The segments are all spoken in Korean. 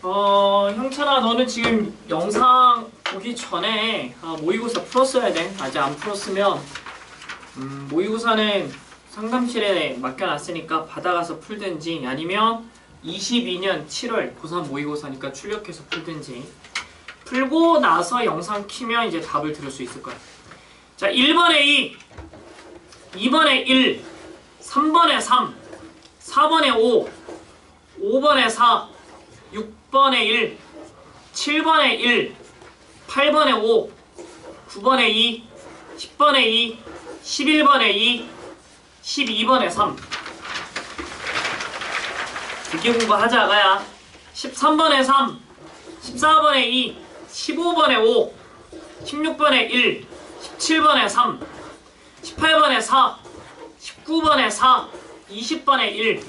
형찬아, 너는 지금 영상 보기 전에 모의고사 풀었어야 돼. 아직 안 풀었으면 모의고사는 상담실에 맡겨놨으니까 받아가서 풀든지, 아니면 22년 7월 고3 모의고사니까 출력해서 풀든지. 풀고 나서 영상 키면 이제 답을 들을 수 있을 거야. 자, 1번에 2, 2번에 1, 3번에 3, 4번에 5, 5번에 4, 6번에 1, 7번에 1, 8번에 5, 9번에 2, 10번에 2, 11번에 2, 12번에 3. 듣기 공부하자, 아가야. 13번에 3, 14번에 2, 15번에 5, 16번에 1, 17번에 3, 18번에 4, 19번에 4, 20번에 1,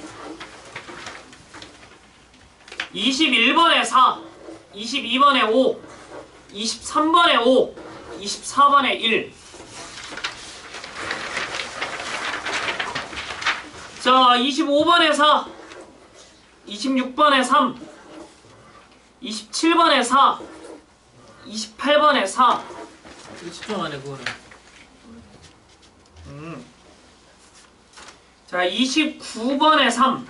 21번에 4, 22번에 5, 23번에 5, 24번에 1. 자, 25번에 4, 26번에 3, 27번에 4, 28번에 4. 되게 집중하네, 그거는. 자, 29번에 3,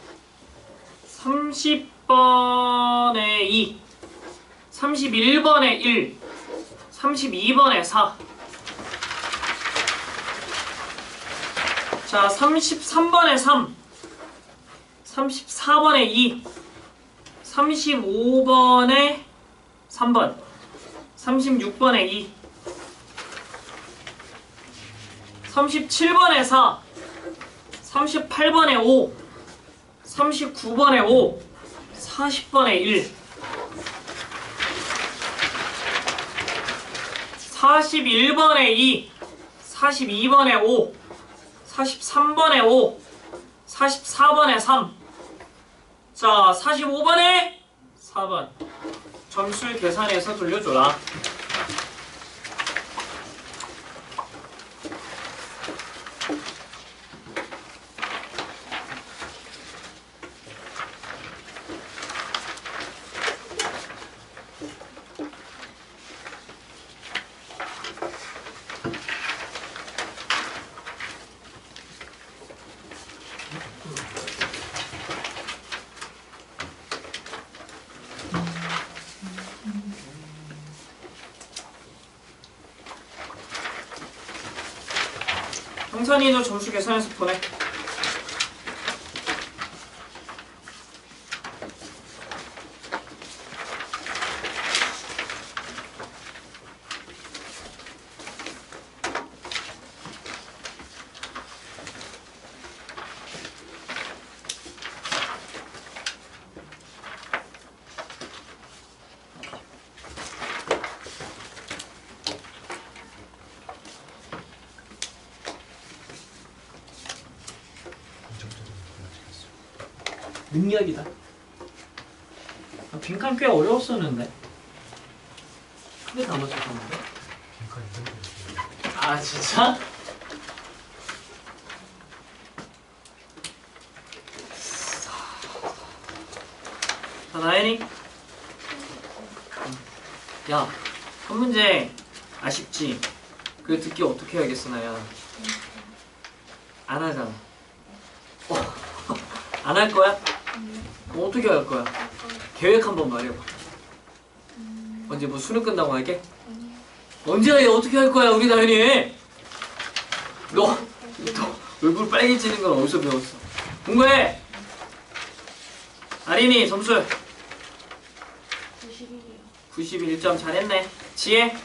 30번에 2, 31번에 1, 32번에 4. 자, 33번에 3, 34번에 2, 35번에 3번, 36번에 2, 37번에 4, 38번에 5, 39번에 5, 40번에 1, 41번에 2, 42번에 5, 43번에 5, 44번에 3. 자, 45번에 4번. 점수 계산해서 돌려줘라. 형찬이도 점수 계산해서 보내. 능력이다. 빈칸 꽤 어려웠었는데. 크게 다 맞췄었는데. 아, 진짜? 자, 나연이. 야, 한 문제 아쉽지? 그거 듣기 어떻게 해야겠어, 나야? 안 하잖아. 안 할 거야? 어떻게 할 거야? 계획 한번 말해봐. 언제 뭐 수능 끝나고 할게? 언제 해? 어떻게 할 거야, 우리 나연이? 너 얼굴 빨개지는 건 어디서 배웠어? 공부해! 아린이 점수 91이요. 91점 잘했네. 지혜?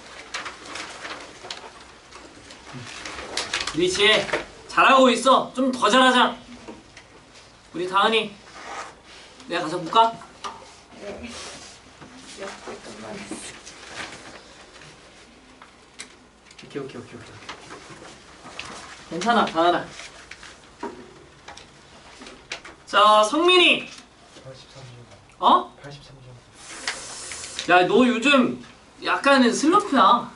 우리 지혜 잘하고 있어. 좀 더 잘하자. 우리 다은이 내가 가서 볼까? 네. 몇 분만 했어. 오케이. 괜찮아, 다은아. 자, 성민이. 83점. 어? 83점. 야, 너 요즘 약간은 슬럼프야.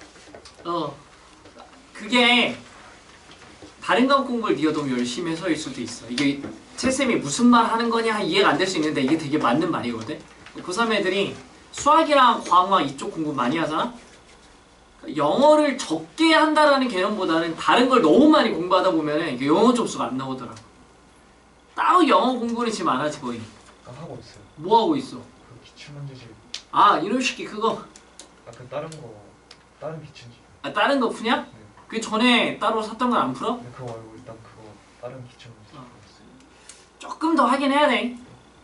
그게 다른 과목 공부를 네가 너무 열심히 해서일 수도 있어. 이게 채쌤이 무슨 말 하는 거냐 이해가 안 될 수 있는데 이게 되게 맞는 말이거든. 고3 애들이 수학이랑 과학과 이쪽 공부 많이 하잖아? 영어를 적게 한다라는 개념보다는 다른 걸 너무 많이 공부하다 보면은 이게 영어 점수가 안 나오더라고. 따로 영어 공부는 지금 안 하지 거의. 하고 있어요. 뭐 하고 있어? 그 기출문제집. 아 이놈 새끼 그거. 그 다른 기출문제. 아 다른 거 푸냐? 네. 그 전에 따로 샀던 건 안 풀어? 근데 그거 말고 일단 그거 다른 기출문제 풀고 있어요. 조금 더 하긴 해야 돼.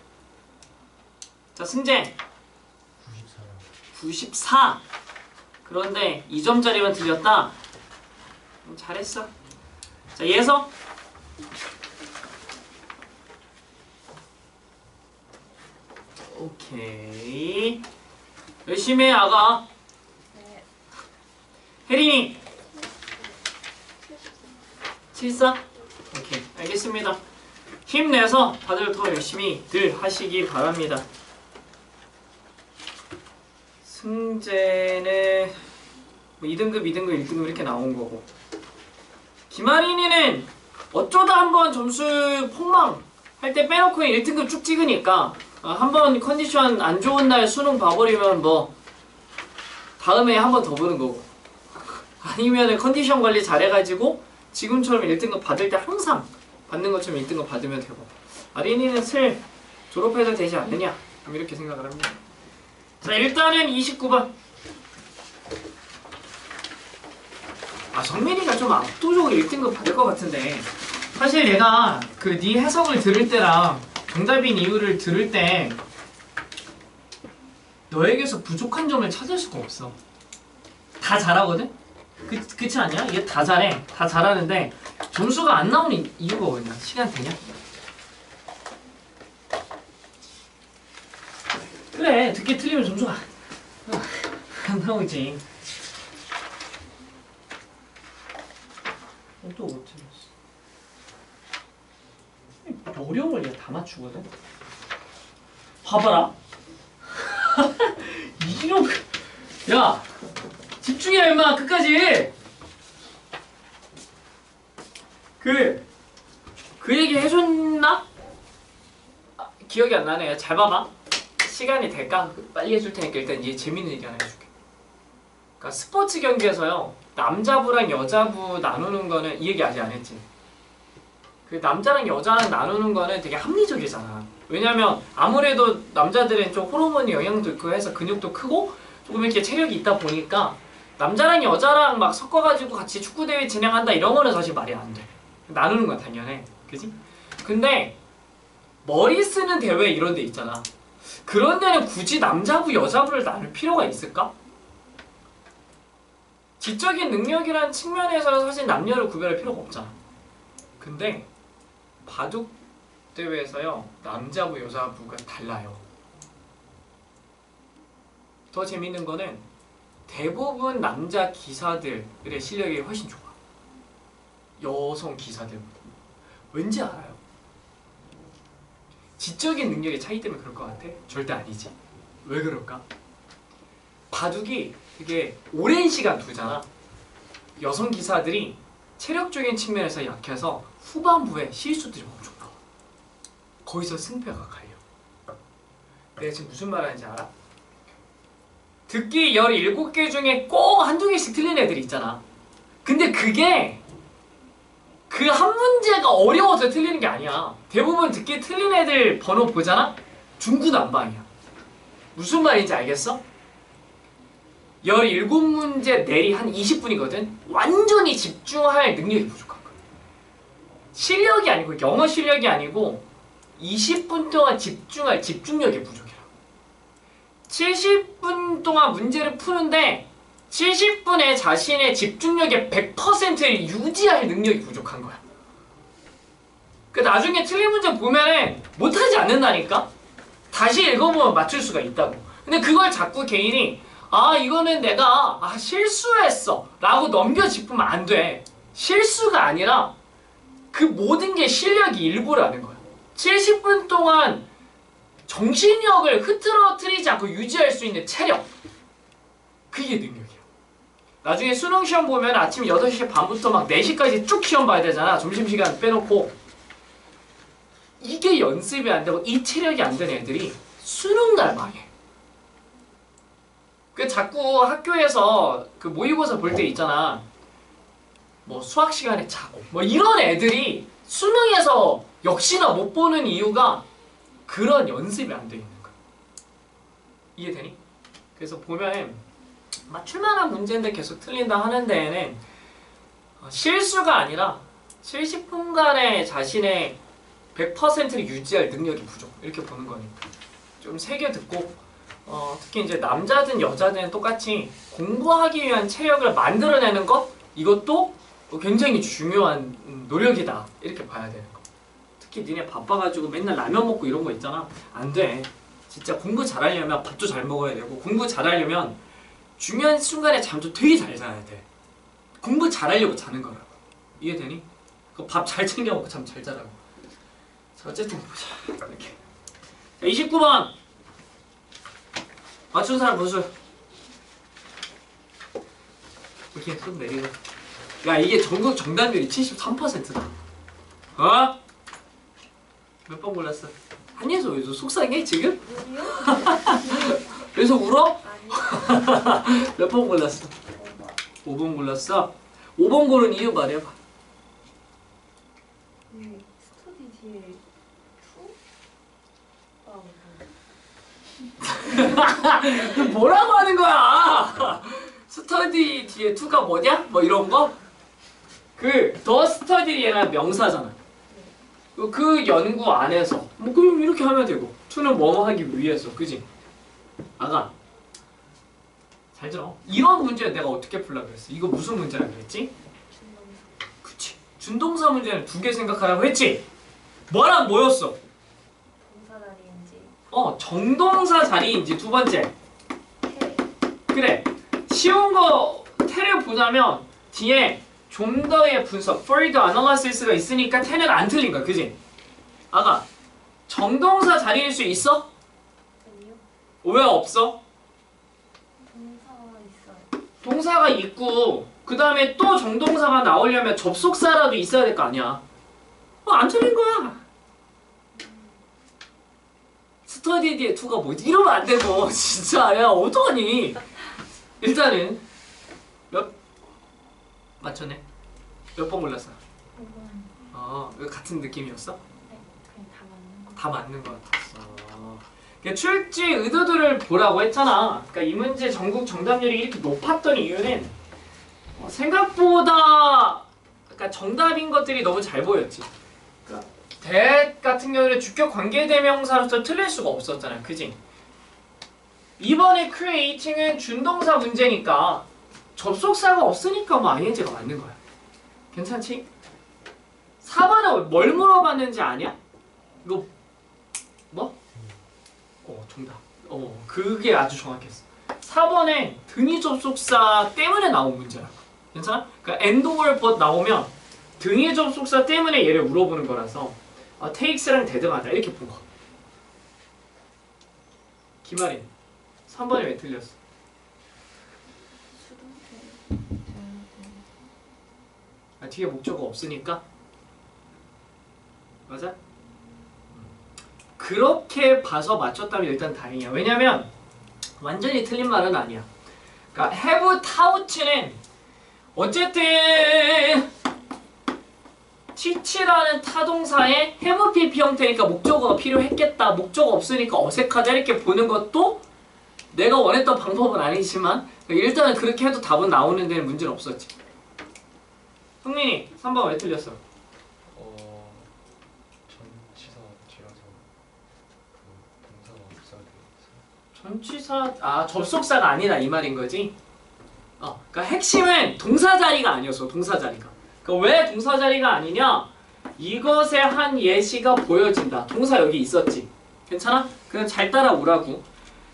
자 승재 94요. 94. 그런데 2점짜리만 틀렸다. 잘했어. 자 예서 오케이. 열심히 해 아가. 네. 혜린이 74? 오케이 알겠습니다. 힘내서 다들 더 열심히들 하시기 바랍니다. 승재는 뭐 2등급, 2등급, 1등급 이렇게 나온 거고 김아린이는 어쩌다 한번 점수 폭망 할 때 빼놓고 1등급 쭉 찍으니까 한번 컨디션 안 좋은 날 수능 봐버리면 뭐 다음에 한 번 더 보는 거고 아니면은 컨디션 관리 잘해가지고 지금처럼 1등급 받을 때 항상 받는 것처럼 1등급 받으면 되고 아린이는 슬 졸업해도 되지 않느냐 이렇게 생각을 합니다. 자 일단은 29번 성민이가 좀 압도적으로 1등급 받을 것 같은데 사실 내가 그 네 해석을 들을 때랑 정답인 이유를 들을 때 너에게서 부족한 점을 찾을 수가 없어. 다 잘하거든? 그렇지 않냐? 얘 다 잘해. 다 잘하는데 점수가 안 나오는 이유가 뭐냐? 시간 되냐? 그래 듣기 틀리면 점수가 안 나오지. 또 못 틀렸어. 어려운 걸 얘가 다 맞추거든? 봐봐라. 이런 야 집중해 임마 끝까지. 그 얘기 해줬나? 기억이 안 나네. 잘 봐봐. 시간이 될까? 빨리 해줄 테니까 일단 얘 재밌는 얘기 하나 해줄게. 그러니까 스포츠 경기에서요 남자부랑 여자부 나누는 거는 이 얘기 아직 안 했지. 그 남자랑 여자랑 나누는 거는 되게 합리적이잖아. 왜냐면 아무래도 남자들은 좀 호르몬이 영향도 있고 해서 근육도 크고 조금 이렇게 체력이 있다 보니까 남자랑 여자랑 막 섞어가지고 같이 축구대회 진행한다 이런 거는 사실 말이 안 돼. 나누는 건 당연해. 그지? 근데 머리 쓰는 대회 이런 데 있잖아. 그런 데는 굳이 남자부 여자부를 나눌 필요가 있을까? 지적인 능력이라는 측면에서는 사실 남녀를 구별할 필요가 없잖아. 근데 바둑 대회에서요 남자부 여자부가 달라요. 더 재밌는 거는 대부분 남자 기사들의 실력이 훨씬 좋아. 여성 기사들보다. 왠지 알아요? 지적인 능력의 차이 때문에 그럴 것 같아? 절대 아니지. 왜 그럴까? 바둑이 되게 오랜 시간 두잖아. 여성 기사들이 체력적인 측면에서 약해서 후반부에 실수들이 엄청 나와. 거기서 승패가 갈려. 내가 지금 무슨 말 하는지 알아? 듣기 17개 중에 꼭 한두 개씩 틀린 애들이 있잖아. 근데 그게 그 한 문제가 어려워서 틀리는 게 아니야. 대부분 듣기 틀린 애들 번호 보잖아? 중구난방이야. 무슨 말인지 알겠어? 17문제 내리 한 20분이거든? 완전히 집중할 능력이 부족한 거야. 실력이 아니고 영어 실력이 아니고 20분 동안 집중할 집중력이 부족해라. 70분 동안 문제를 푸는데 70분에 자신의 집중력의 100%를 유지할 능력이 부족한 거야. 그 나중에 틀린 문제 보면은 못하지 않는다니까? 다시 읽어보면 맞출 수가 있다고. 근데 그걸 자꾸 개인이 이거는 내가 실수했어 라고 넘겨짚으면 안 돼. 실수가 아니라 그 모든 게 실력이 일부라는 거야. 70분 동안 정신력을 흐트러뜨리지 않고 유지할 수 있는 체력, 그게 능력이야. 나중에 수능 시험 보면 아침 8시 반부터 막 4시까지 쭉 시험 봐야 되잖아. 점심시간 빼놓고. 이게 연습이 안 되고 이 체력이 안 되는 애들이 수능 날 망해. 그 자꾸 학교에서 그 모의고사 볼 때 있잖아. 뭐 수학 시간에 자고 뭐 이런 애들이 수능에서 역시나 못 보는 이유가 그런 연습이 안 돼 있는 거야. 이해되니? 그래서 보면 맞출만한 문제인데 계속 틀린다 하는 데에는 실수가 아니라 70분간의 자신의 100%를 유지할 능력이 부족. 이렇게 보는 거니까 좀 새겨 듣고 특히 이제 남자든 여자든 똑같이 공부하기 위한 체력을 만들어내는 것 이것도 굉장히 중요한 노력이다. 이렇게 봐야 되는 거. 특히 니네 바빠가지고 맨날 라면 먹고 이런 거 있잖아. 안 돼. 진짜 공부 잘하려면 밥도 잘 먹어야 되고 공부 잘하려면 중요한 순간에 잠도 되게 잘 자야 돼. 공부 잘하려고 자는 거라고. 이해되니? 밥 잘 챙겨 먹고 잠 잘 자라고. 자, 어쨌든 보자. 이렇게. 자, 29번. 맞춘 사람 무슨? 이렇게 손 내리고. 야, 이게 전국 정답률이 73%다. 어? 몇 번 골랐어? 한예서 왜 속상해 지금? 그래서 울어? 아니. 몇 번 골랐어? 5번 골랐어? 5번 고른 이유 말해봐. 스터디 뒤에 투? 뭐라고 하는 거야? 스터디 뒤에 투가 뭐냐? 뭐 이런 거? 더 스터디라는 명사잖아. 그 연구 안에서 뭐 그럼 이렇게 하면 되고 투는 뭐뭐 하기 위해서, 그지? 아가 잘 들어. 이런 문제 내가 어떻게 풀라고 했어? 이거 무슨 문제라고 했지? 그치. 준동사 문제는 2개 생각하라고 했지? 뭐랑 뭐였어? 동사 자리인지 정동사 자리인지 두 번째. 태 그래. 쉬운 거 태를 보자면 뒤에 좀 더의 분석, further analysis가 있으니까 태는 안 틀린 거야. 그지? 아가 정동사 자리일 수 있어? 아니요. 왜 없어? 동사가 있어요. 동사가 있고 그 다음에 또 정동사가 나오려면 접속사라도 있어야 될 거 아니야. 안 틀린 거야. 스터디 뒤에 투가 뭐지? 이러면 안 되고 진짜 야 어떡하니? 일단은 맞췄네. 몇 번 골랐어? 5번. 이거 같은 느낌이었어? 네, 그냥 다 맞는 거. 다 맞는 것 같았어. 그러니까 출제 의도들을 보라고 했잖아. 그러니까 이 문제 전국 정답률이 이렇게 높았던 이유는 생각보다 그러니까 정답인 것들이 너무 잘 보였지. 그러니까 that 같은 경우는 주격 관계대명사로서 틀릴 수가 없었잖아. 그지? 이번에 creating은 준동사 문제니까 접속사가 없으니까 뭐 ing가 맞는 거야. 괜찮지? 4번에 뭘 물어봤는지 아냐? 이거 뭐? 정답. 그게 아주 정확했어. 4번에 등위 접속사 때문에 나온 문제라고. 괜찮아? 그러니까 and or but 나오면 등위 접속사 때문에 얘를 물어보는 거라서 takes랑 대등하다 이렇게 본 거. 김아린 3번이 왜 틀렸어? 뒤에 목적어 없으니까? 맞아? 그렇게 봐서 맞췄다면 일단 다행이야. 왜냐면 완전히 틀린 말은 아니야. 그러니까 have taught는 어쨌든 teach라는 타동사의 have PP 형태니까 목적어가 필요했겠다. 목적어 없으니까 어색하다 이렇게 보는 것도 내가 원했던 방법은 아니지만 일단은 그렇게 해도 답은 나오는 데는 문제는 없었지. 흥민이 3번 왜 틀렸어? 전치사 뒤라서 그 동사가 없어야 되겠어. 전치사 접속사가 아니다 이 말인 거지? 그러니까 핵심은 동사 자리가 아니었어. 동사 자리가. 그러니까 왜 동사 자리가 아니냐? 이것의 한 예시가 보여진다. 동사 여기 있었지. 괜찮아? 그냥 잘 따라오라고.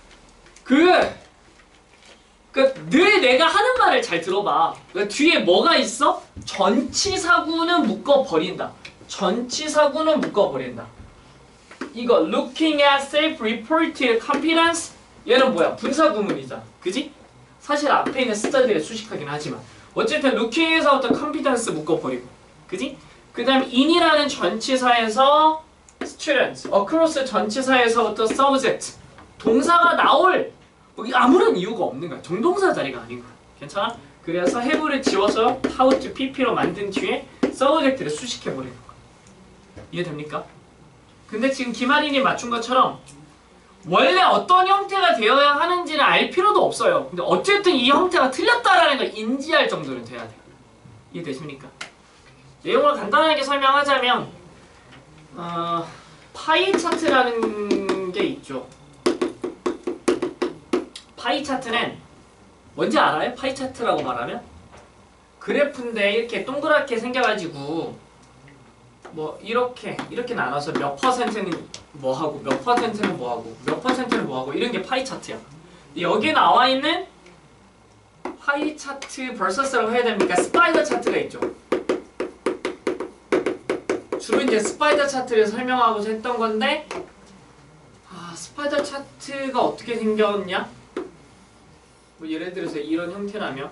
늘 내가 하는 말을 잘 들어봐. 뒤에 뭐가 있어? 전치사구는 묶어버린다. 전치사구는 묶어버린다. 이거 looking at self-reported competence 얘는 뭐야? 분사구문이잖아. 그지? 사실 앞에 있는 숫자들이 수식하긴 하지만 어쨌든 looking에서부터 competence 묶어버리고 그지? 그 다음 in이라는 전치사에서 students across 전치사에서부터 subject 동사가 나올 아무런 이유가 없는 거야. 정동사 자리가 아닌 거야. 괜찮아? 그래서 have를 지워서 how to pp로 만든 뒤에 subject를 수식해 버리는 거야. 이해됩니까? 근데 지금 김아린이 맞춘 것처럼 원래 어떤 형태가 되어야 하는지를 알 필요도 없어요. 근데 어쨌든 이 형태가 틀렸다라는 걸 인지할 정도는 돼야 돼요. 이해되십니까? 내용을 간단하게 설명하자면 파이 차트라는 게 있죠. 파이 차트는 뭔지 알아요? 파이 차트라고 말하면? 그래프인데 이렇게 동그랗게 생겨가지고 뭐 이렇게 나눠서 몇 퍼센트는 뭐하고 몇 퍼센트는 뭐하고 몇 퍼센트는 뭐하고 이런 게 파이 차트야. 여기에 나와 있는 파이 차트 vs라고 해야 됩니까? 스파이더 차트가 있죠. 주로 이제 스파이더 차트를 설명하고자 했던 건데 스파이더 차트가 어떻게 생겼냐? 뭐 예를 들어서 이런 형태라면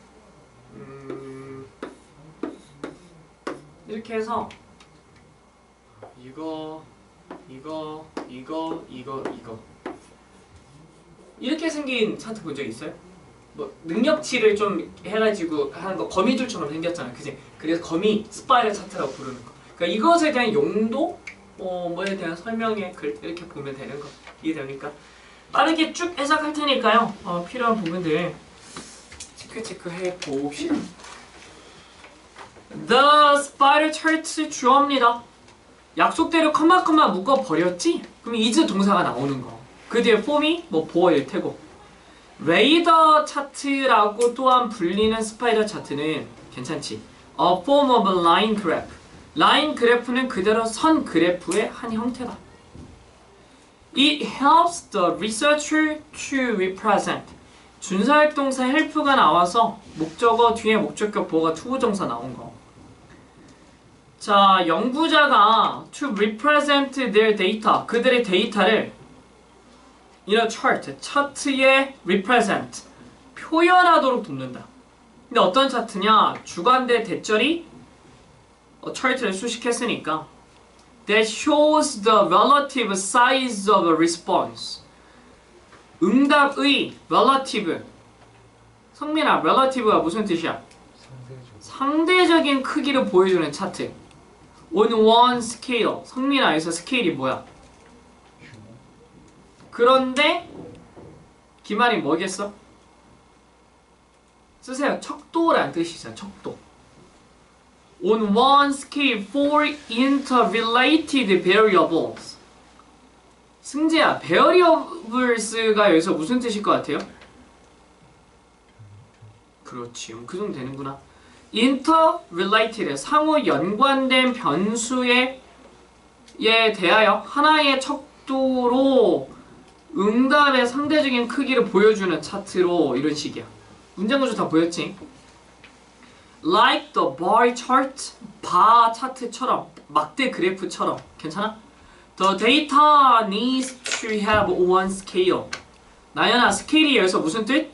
이렇게 해서 이거 이렇게 생긴 차트 본 적 있어요? 뭐 능력치를 좀 해가지고 하는 거 거미줄처럼 생겼잖아, 그지? 그래서 거미 스파이럴 차트라고 부르는 거. 그러니까 이것에 대한 용도, 뭐에 대한 설명의 글 이렇게 보면 되는 거. 이해됩니까? 빠르게 쭉 해석할 테니까요. 필요한 부분들 체크해 봅시다. The spider chart 주어입니다. 약속대로 컴마 묶어 버렸지? 그럼 is 동사가 나오는 거. 그 뒤에 form이 뭐 보어일 테고. 레이더 차트라고 또한 불리는 스파이더 차트는 괜찮지? A form of a line graph. 라인 그래프는 그대로 선 그래프의 한 형태다. It helps the researcher to represent. 준사역동사 help가 나와서 목적어 뒤에 목적격 보어가 투부정사 나온 거. 자, 연구자가 to represent their data, 그들의 데이터를 in a chart, 차트에 represent, 표현하도록 돕는다. 근데 어떤 차트냐? 주관대 대절이 차트를 수식했으니까 that shows the relative size of a response. 응답의 relative. 성민아, relative가 무슨 뜻이야? 상대적인 크기를 보여주는 차트. On one scale. 성민아, 여기서 스케일이 뭐야? 그런데 기말이 뭐겠어? 쓰세요. 척도라는 뜻이 있어요. 척도. On one scale for interrelated variables. 승재야, variables가 여기서 무슨 뜻일 것 같아요? 그렇지. 그 정도 되는구나. interrelated, 상호 연관된 변수에 대하여 하나의 척도로 응답의 상대적인 크기를 보여주는 차트로 이런 식이야. 문장구조 다 보였지? Like the bar chart, 바 차트처럼, 막대 그래프처럼. 괜찮아? The data needs to have one scale. 나연아, 스케일이 여기서 무슨 뜻?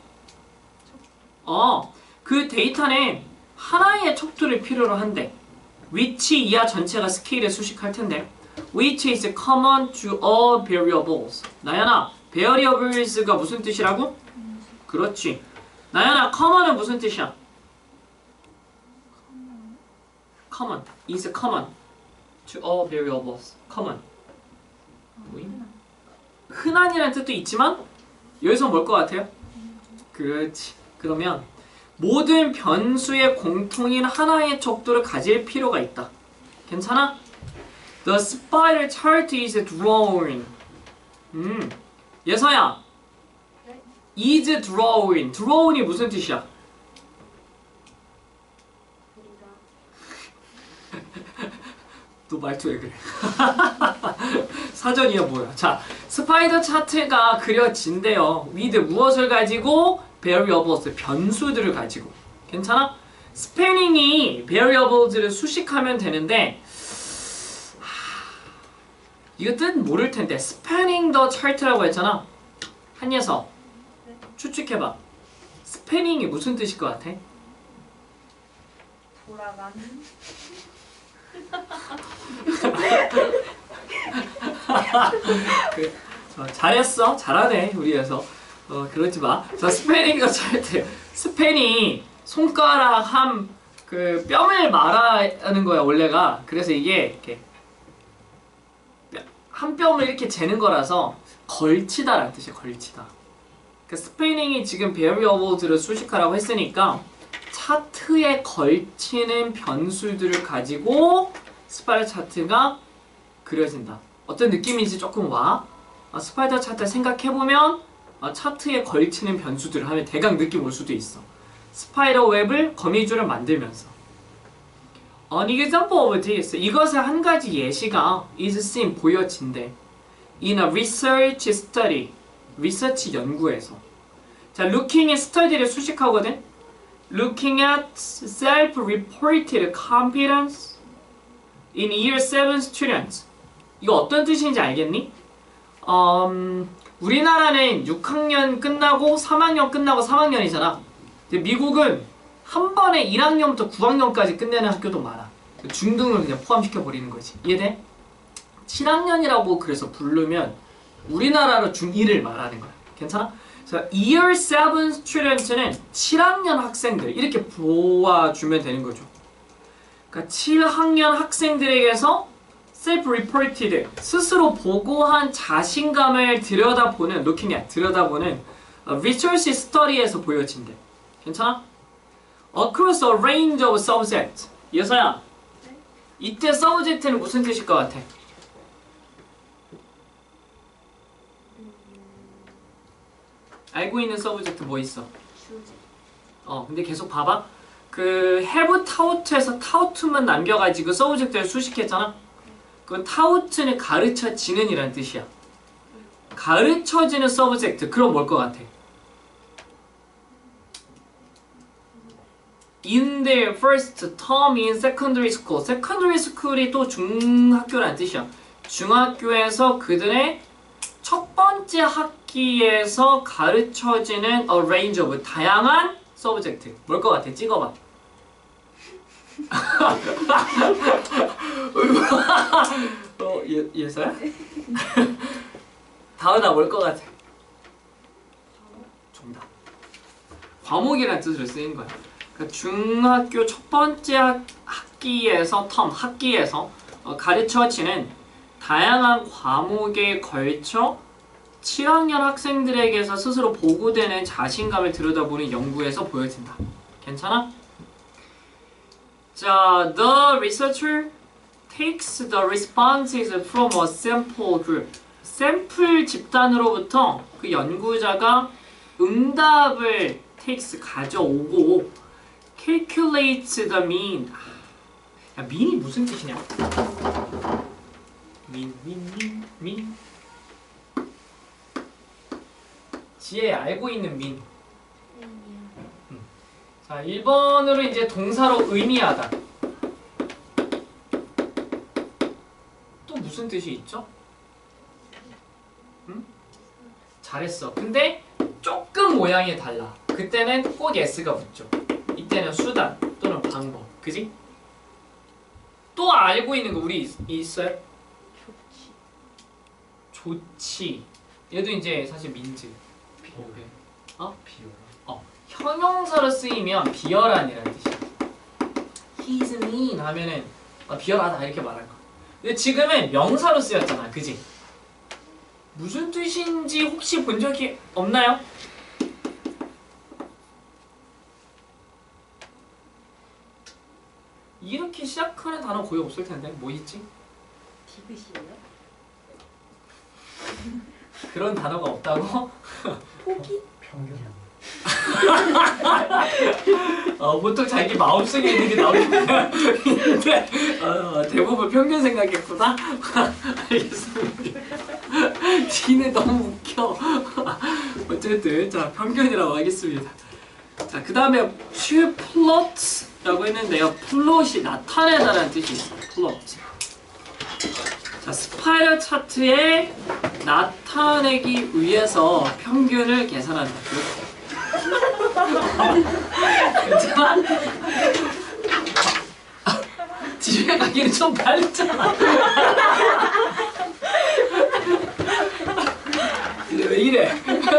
그 데이터는 하나의 척도를 필요로 한대. which 이하 전체가 스케일에 수식할 텐데 which is common to all variables. 나연아, variables가 무슨 뜻이라고? 그렇지. 나연아, common은 무슨 뜻이야? common is common to all variables. common. 흔한이라는 뜻도 있지만 여기서 뭘 것 같아요? 그렇지. 그러면 모든 변수의 공통인 하나의 척도를 가질 필요가 있다. 괜찮아? The spider chart is drawing. 예서야. 네? is drawing. drawing이 무슨 뜻이야? 너 말투 왜 그래? 사전이야 뭐야? 자, 스파이더 차트가 그려진대요. with 무엇을 가지고? variables, 변수들을 가지고. 괜찮아? 스패닝이 variables를 수식하면 되는데 이거 뜻 모를 텐데 spanning the chart라고 했잖아. 한예서 네. 추측해봐. 스패닝이 무슨 뜻일 것 같아? 돌아가는 잘했어. 잘하네. 우리에서. 그러지 마. 자, 스패닝 더 차트. 스팬이 손가락 그 뺨을 말하는 거야, 원래가. 그래서 이게 이렇게 한 뼘을 이렇게 재는 거라서 걸치다라는 뜻이야, 걸치다. 그 스패닝이 지금 variables를 수식하라고 했으니까 차트에 걸치는 변수들을 가지고 스파이럴 차트가 그려진다. 어떤 느낌인지 조금 와. 스파이럴 차트 생각해보면 차트에 걸치는 변수들을 하면 대강 느낌 올 수도 있어. 스파이럴 웹을 거미줄을 만들면서. An example of this. 이것의 한 가지 예시가 is seen 보여진대. In a research study. 리서치 연구에서. 자, looking at study를 수식하거든. Looking at self-reported competence in year 7 students. 이거 어떤 뜻인지 알겠니? 우리나라는 6학년 끝나고 3학년 끝나고 3학년이잖아. 근데 미국은 한 번에 1학년부터 9학년까지 끝내는 학교도 많아. 중등을 그냥 포함시켜버리는 거지. 이해돼? 7학년이라고 그래서 부르면 우리나라로 중1을 말하는 거야. 괜찮아? 자, Year 7 student는 7학년 학생들 이렇게 보아주면 되는 거죠. 그러니까 7학년 학생들에게서 self-reported 스스로 보고한 자신감을 들여다보는 looking at 들여다보는 research study에서 보여진대. 괜찮아? Across a range of subjects. 예서야, 이때 subject는 무슨 뜻일 것 같아? 알고 있는 subject 뭐 있어? 주제. 근데 계속 봐봐. 그 have taught에서 taught만 남겨가지고 subject를 수식했잖아. 그 taught는 가르쳐지는 이란 뜻이야. 가르쳐지는 subject. 그럼 뭘 것 같아? In their first term in secondary school. secondary school이 또 중학교라는 뜻이야. 중학교에서 그들의 첫 번째 학기에서 가르쳐지는 a range of 다양한 subject. 뭘 것 같아? 찍어봐. 예서야? 다은아 뭘 것 같아? 정답. 과목이라는 뜻으로 쓰인 거야. 그러니까 중학교 첫 번째 학기에서 학기에서 가르쳐지는 다양한 과목에 걸쳐 7학년 학생들에게서 스스로 보고되는 자신감을 들여다보는 연구에서 보여진다. 괜찮아? 자, the researcher takes the responses from a sample group. 샘플 집단으로부터 그 연구자가 응답을 가져오고 calculates the mean. 야, mean이 무슨 뜻이냐? mean. 지혜 알고 있는 mean. 자, 1번으로 이제 동사로 의미하다. 또 무슨 뜻이 있죠? 응? 잘했어. 근데 조금 모양이 달라. 그때는 꼭 s가 붙죠. 이때는 수단 또는 방법. 그지? 또 알고 있는 거 우리 있어요? 좋지. 얘도 이제 사실 민즈. 비열. 비열. 형용사로 쓰이면 비열한이라는 뜻이야. He's mean 하면은 비열하다 이렇게 말할 거야. 근데 지금은 명사로 쓰였잖아. 그지? 무슨 뜻인지 혹시 본 적이 없나요? 이렇게 시작하는 단어 거의 없을 텐데 뭐 있지? 디귿이에요? 그런 단어가 없다고? 포기? 평균. 보통 자기 마음속에 있는 게 나오는데 대부분 평균 생각했구나? 알겠습니다. 니네 너무 웃겨. 어쨌든 자 평균이라고 하겠습니다. 자 그 다음에 to plot라고 했는데요. 플롯이 나타내다라는 뜻이 있어요. 플롯. 자 스파이럴 차트에 나타내기 위해서 평균을 계산한다. 괜찮아? 집에 가기는 좀 밝잖아. 왜 이래?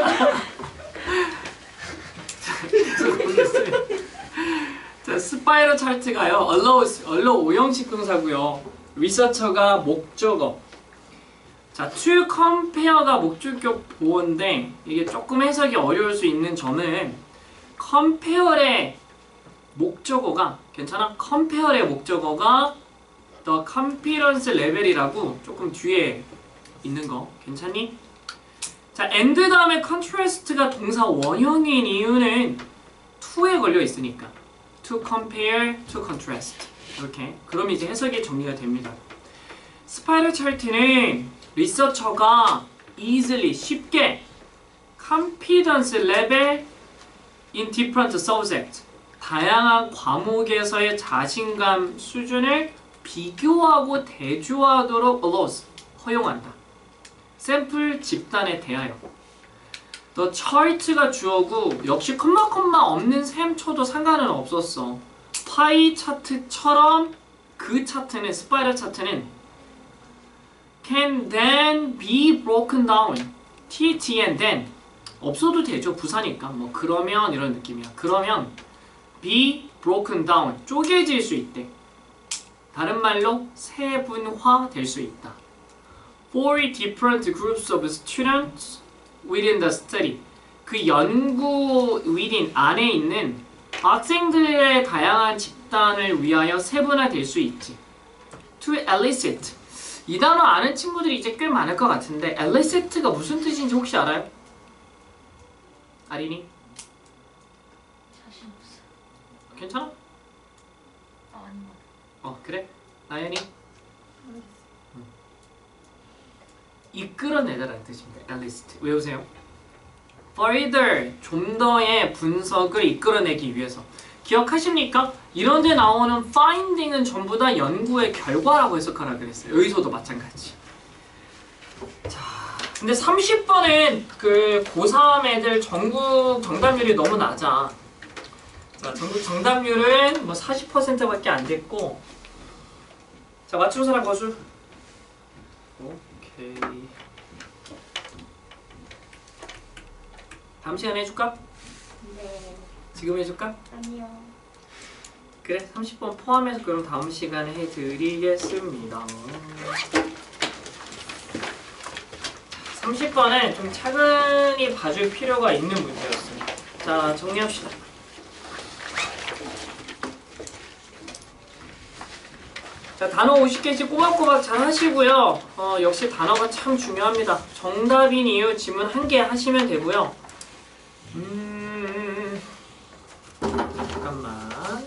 자, 스파이럴 차트가요. allow 오형식 동사고요. 리서처가 목적어. 자, to compare가 목적격 보호인데 이게 조금 해석이 어려울 수 있는 점은 compare의 목적어가 괜찮아? compare의 목적어가 the confidence level이라고 조금 뒤에 있는 거 괜찮니? 자, and 다음에 contrast가 동사 원형인 이유는 to에 걸려 있으니까 to compare, to contrast 이렇게 그럼 이제 해석이 정리가 됩니다. 스파이럴 차트는 리서처가 easily 쉽게 confidence level in different subject 다양한 과목에서의 자신감 수준을 비교하고 대조하도록 allows 허용한다. 샘플 집단에 대하여 너 chart가 주어고 역시 콤마 없는 셈 쳐도 상관은 없었어. 파이 차트처럼 그 차트는 스파이럴 차트는 can then be broken down t and then 없어도 되죠. 부사니까 뭐 그러면 이런 느낌이야. 그러면 be broken down 쪼개질 수 있대. 다른 말로 세분화 될 수 있다. For different groups of students within the study 그 연구 within 안에 있는 학생들의 다양한 집단을 위하여 세분화될 수 있지. To elicit 이 단어 아는 친구들이 이제 꽤 많을 것 같은데 elicit가 무슨 뜻인지 혹시 알아요? 아린이? 자신 없어. 괜찮아? 아니요. 그래? 나연이? 이끌어내다라는 뜻입니다. elicit 외우세요. further 좀 더의 분석을 이끌어내기 위해서 기억하십니까? 이런 데 나오는 finding은 전부 다 연구의 결과라고 해석하라 그랬어요. 여기서도 마찬가지. 자, 근데 30번은 그 고3 애들 전국 정답률이 너무 낮아. 자, 전국 정답률은 뭐 40%밖에 안 됐고 자, 맞춘 사람 거수. 오케이. 다음 시간에 해줄까? 네. 지금 해줄까? 아니요. 그래, 30번 포함해서 그럼 다음 시간에 해드리겠습니다. 30번은 좀 차근히 봐줄 필요가 있는 문제였습니다. 자, 정리합시다. 자, 단어 50개씩 꼬박꼬박 잘 하시고요. 역시 단어가 참 중요합니다. 정답인 이유 지문 1개 하시면 되고요. 잠깐만.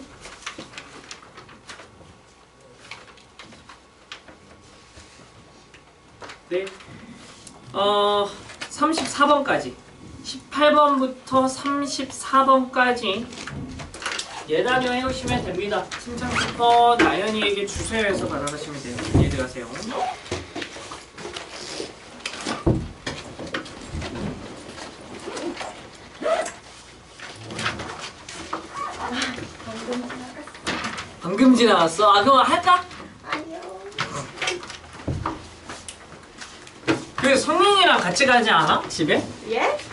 네. 34번까지 18번부터 34번까지 예단을 해오시면 됩니다. 침착부터 나연이에게 주세요해서 받아가시면 돼요. 안녕히 들어가세요. 방금 지나갔어? 그거 할까? 아니요. 그 성민이랑 같이 가지 않아? 집에? 예?